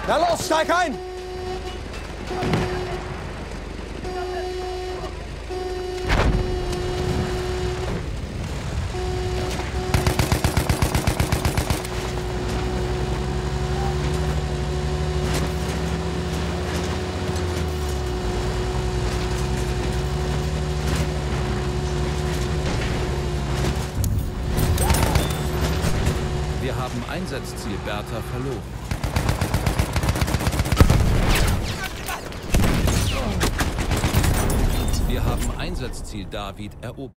Na los, steig ein! Wir haben Einsatzziel Bertha verloren. Wir haben Einsatzziel David erobert.